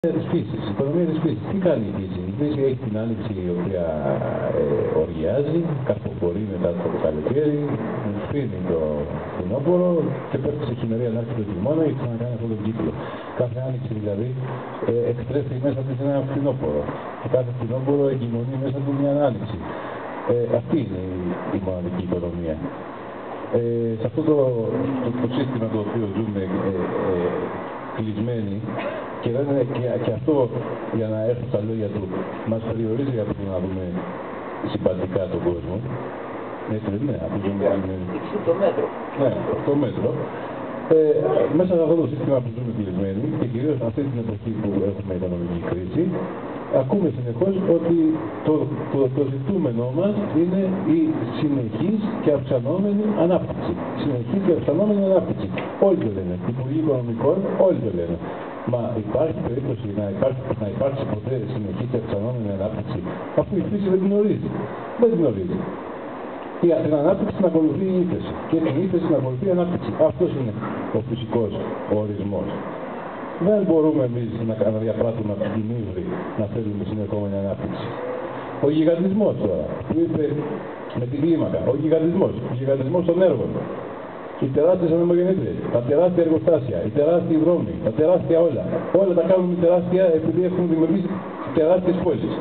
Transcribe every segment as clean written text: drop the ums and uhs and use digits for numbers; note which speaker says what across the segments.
Speaker 1: Της φύσης, η οικονομία της φύσης. Τι κάνει η φύση? Η φύση έχει την άνοιξη η οποία οργιάζει, καρποφορεί μετά το καλοκαίρι, σφήνει το φθινόπωρο και πέφτει σε χειμερία να έρθει το χειμώνα και ξανακάνει αυτόν τον κύκλο. Κάθε άνοιξη δηλαδή εκτρέφει μέσα της ένα φθινόπωρο. Και κάθε φθινόπωρο εγκυμονεί μέσα του μια άνοιξη. Αυτή είναι η μοναδική οικονομία. Σε αυτό το σύστημα το οποίο ζούμε κλεισμένοι, και αυτό, για να έρθω στα λόγια του, μας περιορίζει από το να δούμε συμπαντικά τον κόσμο. Έτσι δεν είναι?
Speaker 2: Το μέτρο.
Speaker 1: Ναι, το μέτρο. Μέσα σε αυτό το σύστημα που ζούμε κλεισμένοι, και κυρίως αυτή την εποχή που έχουμε οικονομική κρίση, ακούμε συνεχώς ότι το ζητούμενό μας είναι η συνεχής και αυξανόμενη ανάπτυξη. Συνεχής και αυξανόμενη ανάπτυξη. Όλοι το λένε. Οι υπουργοί οικονομικών όλοι το λένε. Μα υπάρχει περίπτωση να υπάρξει ποτέ συνεχής και αυξανόμενη ανάπτυξη, αφού η φύση δεν την γνωρίζει? Δεν την γνωρίζει. Για την ανάπτυξη να ακολουθεί η ύφεση και την ύφεση να ακολουθεί η ανάπτυξη. Αυτός είναι ο φυσικός ορισμός. Δεν μπορούμε εμείς να διαπράττουμε από την ύβρη να θέλουμε συνεχόμενη ανάπτυξη. Ο γιγαντισμός τώρα, που είπε με την κλίμακα, ο γιγαντισμός των έργων, οι τεράστιες ανεμογεννήτριες, τα τεράστια εργοστάσια, οι τεράστιοι δρόμοι, τα τεράστια όλα τα κάνουμε τεράστια επειδή έχουν δημιουργήσει τεράστιες πόλεις.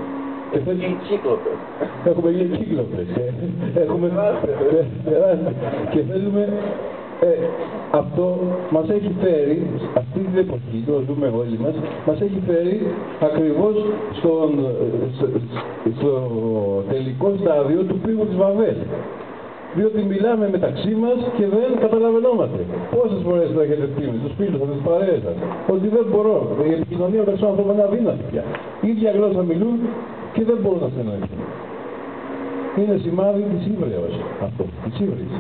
Speaker 1: Έχουμε γίνει κύκλοπες. Έχουμε τεράστια. Και θέλουμε. Αυτό μας έχει φέρει, αυτή την εποχή, το ζούμε όλοι μας έχει φέρει ακριβώς στο τελικό στάδιο του πύργου της Βαβέλ. Διότι μιλάμε μεταξύ μας και δεν καταλαβαίνόμαστε. Πόσες φορές το έχετε πει με τους φίλους σας, με τις παρέες σας, ότι δεν μπορώ. Η επικοινωνία μεταξύ των ανθρώπων είναι αδύνατη πια. Η ίδια γλώσσα μιλούν και δεν μπορούν να συνεννοηθούν. Είναι σημάδι της ύβρεως αυτό, της ύβρης.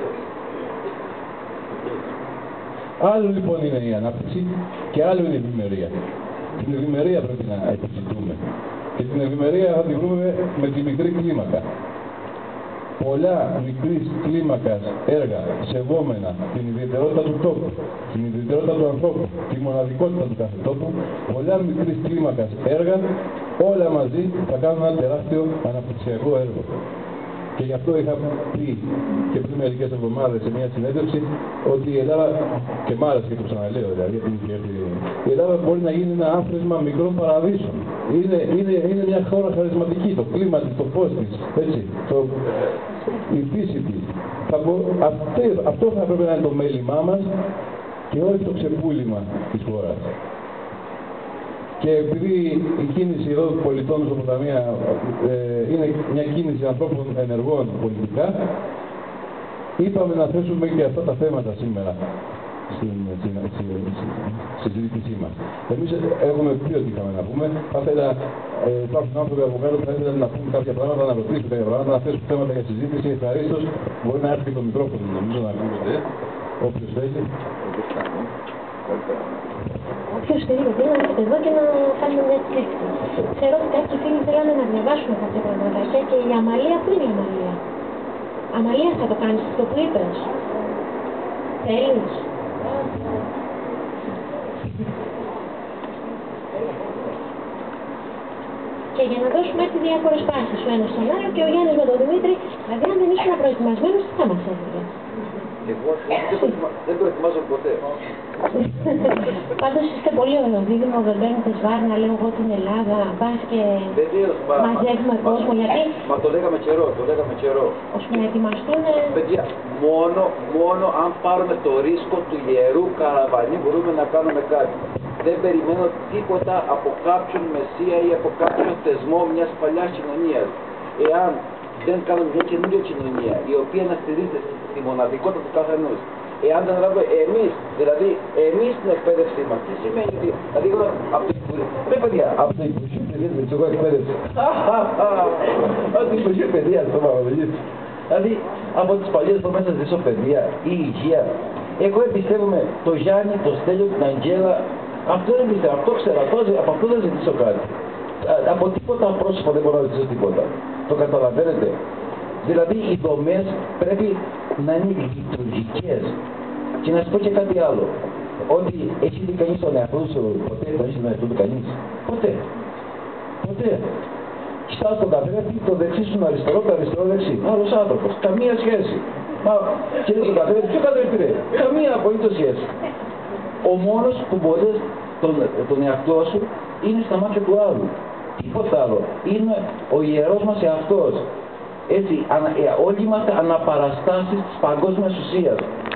Speaker 1: Άλλο λοιπόν είναι η ανάπτυξη και άλλο είναι η ευημερία. Την ευημερία πρέπει να επιζητούμε. Και την ευημερία θα τη βρούμε με τη μικρή κλίμακα. Πολλά μικρής κλίμακας έργα σεβόμενα την ιδιαιτερότητα του τόπου, την ιδιαιτερότητα του ανθρώπου, τη μοναδικότητα του κάθε τόπου, πολλά μικρής κλίμακας έργα, όλα μαζί θα κάνουν ένα τεράστιο αναπτυξιακό έργο. Και γι' αυτό είχα πει και πριν μερικές εβδομάδες σε μια συνέντευξη ότι η Ελλάδα, και μ' άρεσε και το ξαναλέω δηλαδή, η Ελλάδα μπορεί να γίνει ένα άθροισμα μικρών παραδείσων. Είναι μια χώρα χαρισματική, το κλίμα της, το φως της, έτσι, η φύση της. Αυτό θα πρέπει να είναι το μέλημά μας και όχι το ξεπούλημα της χώρας. Και επειδή η κίνηση εδώ των πολιτών στην Μεσοποταμία είναι μια κίνηση ανθρώπων ενεργών πολιτικά, είπαμε να θέσουμε και αυτά τα θέματα σήμερα στην συζήτησή μας. Εμείς έχουμε πει ότι είχαμε να πούμε. Θα ήθελα, υπάρχουν άνθρωποι από κάτω που θα ήθελαν να πούμε κάποια πράγματα, να ρωτήσουν κάποια πράγματα, να θέσουν θέματα για συζήτηση. Ευχαρίστως, μπορεί να έρθει και το μικρόφωνο νομίζω να ακούγεται, όποιος θέλει.
Speaker 3: Όποιος θέλει να έρθει εδώ και να κάνουμε μια συζήτηση. Ξέρω ότι κάποιοι φίλοι θέλανε να διαβάσουν κάποια πραγματάκια και η Αμαλία, πού είναι η Αμαλία? Αμαλία, θα το κάνεις αυτό που είπες? Θέλεις? Και για να δώσουμε έτσι διάφορες πάσεις ο ένας στον άλλο και ο Γιάννης με τον Δημήτρη, δηλαδή αν δεν ήσουν προετοιμασμένος, τι θα μας έλεγε?
Speaker 2: Εγώ δεν προετοιμάζω ποτέ.
Speaker 3: Πάντως είστε πολύ ωραίο δίδυμο, δεν παίρνετε σβάρνα, λέω εγώ την Ελλάδα, πας και μαζεύουμε κόσμο, γιατί...
Speaker 2: Μα το λέγαμε καιρό,
Speaker 3: ώστε να ετοιμαστούν...
Speaker 2: Παιδιά, μόνο αν πάρουμε το ρίσκο του ιερού καραβανί μπορούμε να κάνουμε κάτι. Δεν περιμένω τίποτα από κάποιον μεσία ή από κάποιον θεσμό μιας παλιάς κοινωνίας. Εάν δεν κάνουμε μια καινούργια κοινωνία, η οποία να στηρίζεται στη μοναδικότητα του καθενός. Εάν δεν λάβουμε εμείς την εκπαίδευσή μας, τι σημαίνει ότι, δηλαδή από το Υπουργείο, παιδιά, από το Υπουργείο Παιδείας με τσογό εκπαίδευση. Από το Υπουργείο Παιδείας, το μαγαζί. Δηλαδή, από τις παλιές προμέσες της παιδεία ή υγεία. Εγώ εμπιστεύομαι το Γιάννη, το Στέλιο, την Αγγέλα. Αυτό δεν πιστεύω, αυτό ξέρω, από αυτό δεν ζητήσω κάτι. Από τίποτα πρόσωπο δεν μπορώ να ζητήσω τίποτα. Το καταλαβαίνετε? Δηλαδή οι δομές πρέπει να είναι λειτουργικές. Και να σας πω και κάτι άλλο.
Speaker 4: ότι έχει δει κανείς τον εαυτό του ποτέ, το έχει δει τον εαυτό του κανείς? Ποτέ. Ποτέ. Κοιτάς τον καθρέφτη, το δεξί σου αριστερό, το αριστερό δεξί. Άλλος άνθρωπος. Καμία σχέση. Μα κύριε τον καθρέφτη, ποιο καθρέφτη είναι? Καμία απολύτως σχέση. Ο μόνος που μπορεί τον εαυτό σου είναι στα μάτια του άλλου. Τίποτα άλλο. Είναι ο ιερός μας εαυτός. Έτσι, όλοι είμαστε αναπαραστάσεις της παγκόσμιας ουσίας.